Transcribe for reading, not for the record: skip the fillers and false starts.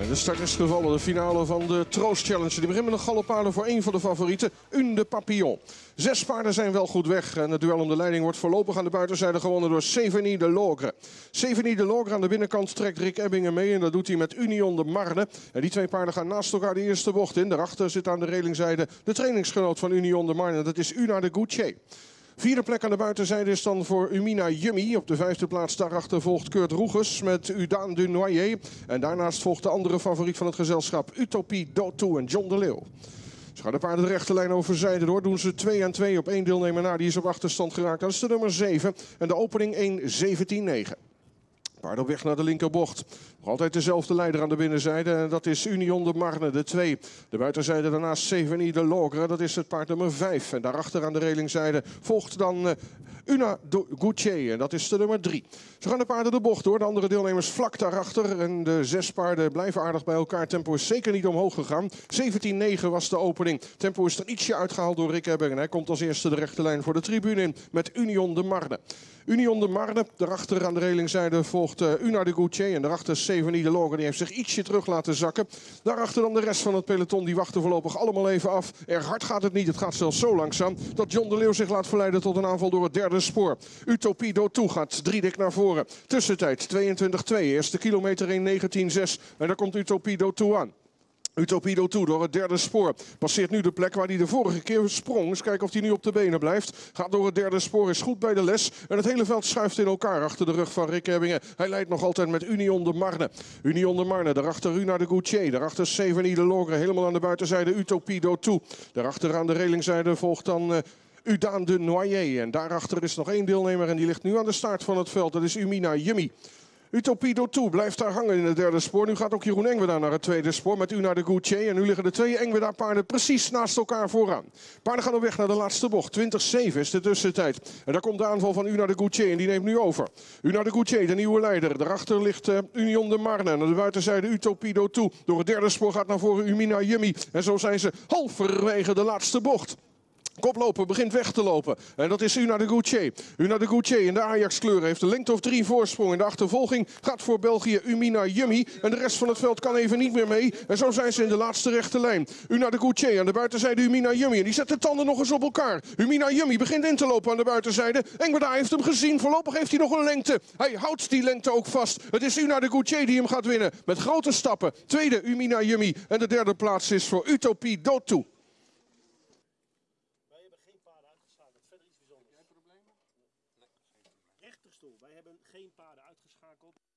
De start is gevallen, de finale van de Troost Challenge. Die begint met een galopade voor één van de favorieten, Une de Papillon. 6 paarden zijn wel goed weg en het duel om de leiding wordt voorlopig aan de buitenzijde gewonnen door Sévigny de Logre. Sévigny de Logre aan de binnenkant trekt Rick Ebbingen mee en dat doet hij met Union de Marne. En die twee paarden gaan naast elkaar de eerste bocht in. Daarachter zit aan de relingzijde de trainingsgenoot van Union de Marne, dat is Una de Goutier. Vierde plek aan de buitenzijde is dan voor Umina Yummy. Op de 5e plaats daarachter volgt Kurt Roeges met Udaan du Noyer. En daarnaast volgt de andere favoriet van het gezelschap, Utopie Dotu en John de Leeuw. Ze gaan de paarden de rechte lijn overzijden door. Doen ze 2-2 op 1 deelnemer na. Die is op achterstand geraakt. Dat is de nummer 7. En de opening 1:17-9. Paard op weg naar de linkerbocht. Nog altijd dezelfde leider aan de binnenzijde. En dat is Union de Marne, de 2. De buitenzijde daarnaast Sévigny de Logre. Dat is het paard nummer 5. En daarachter aan de relingzijde volgt dan Una de Goutier. En dat is de nummer 3. Zo gaan de paarden de bocht door. De andere deelnemers vlak daarachter. En de 6 paarden blijven aardig bij elkaar. Tempo is zeker niet omhoog gegaan. 17-9 was de opening. Tempo is er ietsje uitgehaald door Rick Ebbingen. Hij komt als eerste de rechte lijn voor de tribune in met Union de Marne. Union de Marne, daarachter aan de relingzijde volgt Una de Goutier en daarachter Sévigny de Logre. Die heeft zich ietsje terug laten zakken. Daarachter dan de rest van het peloton, die wachten voorlopig allemaal even af. Erg hard gaat het niet, het gaat zelfs zo langzaam dat John de Leeuw zich laat verleiden tot een aanval door het derde spoor. Utopie Dotu gaat driedik naar voren. Tussentijd 22-2, eerste kilometer 1:19-6 en daar komt Utopie Dotu aan. Utopie Dotu door het derde spoor. Passeert nu de plek waar hij de vorige keer sprong. Eens kijken of hij nu op de benen blijft. Gaat door het derde spoor, is goed bij de les. En het hele veld schuift in elkaar achter de rug van Rick Ebbingen. Hij leidt nog altijd met Union de Marne. Union de Marne, daarachter Una de Goutier. Daarachter Sévigny de Logre, helemaal aan de buitenzijde Utopie Dotu. Daarachter aan de relingzijde volgt dan Udaan du Noyer. En daarachter is nog 1 deelnemer en die ligt nu aan de start van het veld. Dat is Umina Yummy. Utopie Dotu blijft daar hangen in het derde spoor. Nu gaat ook Jeroen Engweda naar het tweede spoor met Una de Goutier. En nu liggen de 2 Engweda paarden precies naast elkaar vooraan. Paarden gaan op weg naar de laatste bocht. 20-7 is de tussentijd. En daar komt de aanval van Una de Goutier en die neemt nu over. Una de Goutier, de nieuwe leider. Daarachter ligt Union de Marne. En aan de buitenzijde Utopie Dotu. Door het derde spoor gaat naar voren Umina Yummy. En zo zijn ze halverwege de laatste bocht. Koploper begint weg te lopen. En dat is Una de Goutier. Una de Goutier in de Ajax-kleuren heeft een lengte of 3 voorsprong. In de achtervolging gaat voor België Umina Yummy. En de rest van het veld kan even niet meer mee. En zo zijn ze in de laatste rechte lijn. Una de Goutier aan de buitenzijde Umina Yummy. En die zet de tanden nog eens op elkaar. Umina Yummy begint in te lopen aan de buitenzijde. Engweda heeft hem gezien. Voorlopig heeft hij nog een lengte. Hij houdt die lengte ook vast. Het is Una de Goutier die hem gaat winnen. Met grote stappen. Tweede Umina Yummy. En de derde plaats is voor Utopie Dotu. Rechterstoel. Wij hebben geen paarden uitgeschakeld.